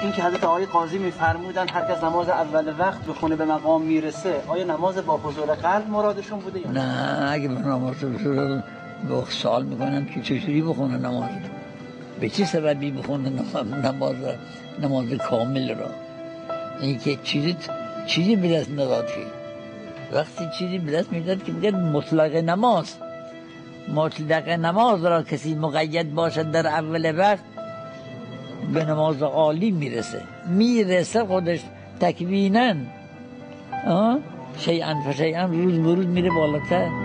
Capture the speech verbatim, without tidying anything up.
این که حضرت آقای قاضی میفرمودن هر کس نماز اول وقت بخونه به مقام میرسه، آیا نماز با حضور قلب مرادشون بوده یا نه؟ نه اگه به نماز بخونه با سوال میکنم که چجوری بخونه نماز، به چه سببی بخونه نماز نماز کامل را. این که چیزی چیزی به دست نداد، که وقتی چیزی به دست میداد که میگه مطلق نماز، مطلق نماز را کسی مقید باشد در اول وقت به نماز عالی میرسه. میرسه خودش تکوینن، شیئا فشیئا، روز به روز میره بالاتر.